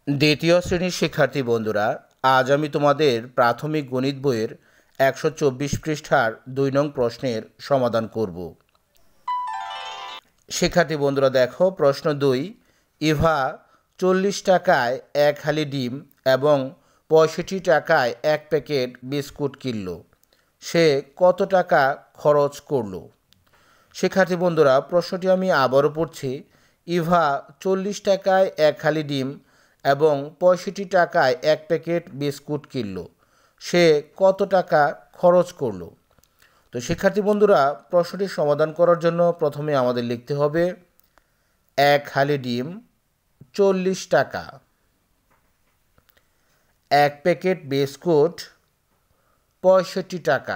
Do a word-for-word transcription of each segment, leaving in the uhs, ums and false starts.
দ্বিতীয় শ্রেণীর শিক্ষার্থী বন্ধুরা, আজ আমি তোমাদের প্রাথমিক গণিত বইয়ের একশো চব্বিশ পৃষ্ঠার দুই নং প্রশ্নের সমাধান করব। শিক্ষার্থী বন্ধুরা দেখো, প্রশ্ন দুই। ইভা চল্লিশ টাকায় এক হালি ডিম এবং পঁয়ষট্টি টাকায় এক প্যাকেট বিস্কুট কিনল। সে কত টাকা খরচ করল? শিক্ষার্থী বন্ধুরা, প্রশ্নটি আমি আবারও পড়ছি। ইভা চল্লিশ টাকায় এক হালি ডিম এবং পঁয়ষট্টি টাকায় এক প্যাকেট বিস্কুট কিনল। সে কত টাকা খরচ করলো? তো শিক্ষার্থী বন্ধুরা, প্রশ্নটির সমাধান করার জন্য প্রথমে আমাদের লিখতে হবে এক হালি ডিম চল্লিশ টাকা, এক প্যাকেট বিস্কুট পঁয়ষট্টি টাকা,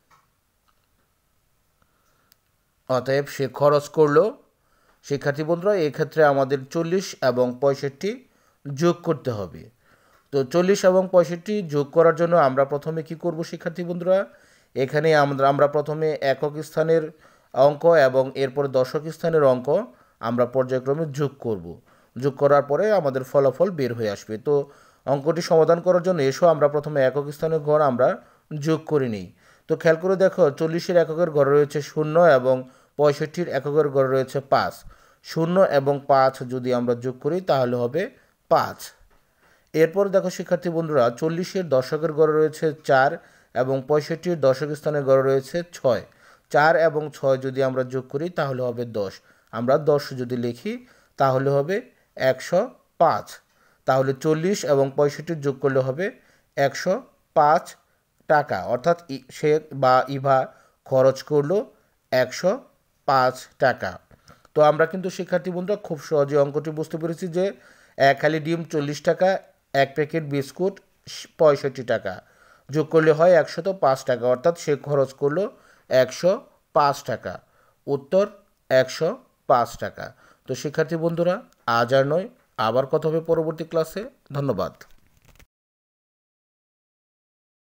অতএব সে খরচ করলো। শিক্ষার্থী বন্ধুরা, এক্ষেত্রে আমাদের চল্লিশ এবং পঁয়ষট্টি যোগ করতে হবে। তো চল্লিশ এবং পঁয়ষট্টি যোগ করার জন্য আমরা প্রথমে কি করব শিক্ষার্থী বন্ধুরা? এখানে আমরা আমরা প্রথমে একক স্থানের অঙ্ক এবং এরপর দশক স্থানের অঙ্ক আমরা পর্যায়ক্রমে যোগ করব। যোগ করার পরে আমাদের ফলাফল বের হয়ে আসবে। তো অঙ্কটি সমাধান করার জন্য এসো আমরা প্রথমে একক স্থানের ঘর আমরা যোগ করে নিই। তো খেয়াল করে দেখো, চল্লিশের এককের ঘরে রয়েছে শূন্য এবং পঁয়ষট্টির এককের ঘরে রয়েছে পাঁচ। শূন্য এবং পাঁচ যদি আমরা যোগ করি তাহলে হবে পাঁচ। এরপর দেখো শিক্ষার্থী বন্ধুরা, চল্লিশের দশকের ঘরে রয়েছে চার এবং পঁয়ষট্টির দশক স্থানের ঘরে রয়েছে ছয়। চার এবং ছয় যদি আমরা যোগ করি তাহলে হবে দশ। আমরা দশ যদি লিখি তাহলে হবে একশো পাঁচ। তাহলে চল্লিশ এবং পঁয়ষট্টির যোগ করলে হবে একশো পাঁচ টাকা, অর্থাৎ সে বা ইভা খরচ করলো একশো পাঁচ টাকা। তো আমরা কিন্তু শিক্ষার্থী বন্ধুরা খুব সহজে অঙ্কটি বুঝতে পেরেছি যে এক হালি ডিম চল্লিশ টাকা, এক প্যাকেট বিস্কুট পঁয়ষট্টি টাকা, যোগ করলে হয় একশত পাঁচ টাকা, অর্থাৎ সে খরচ করলো একশো পাঁচ টাকা। উত্তর একশো পাঁচ টাকা। তো শিক্ষার্থী বন্ধুরা, আজ আর নয়, আবার কথা হবে পরবর্তী ক্লাসে। ধন্যবাদ।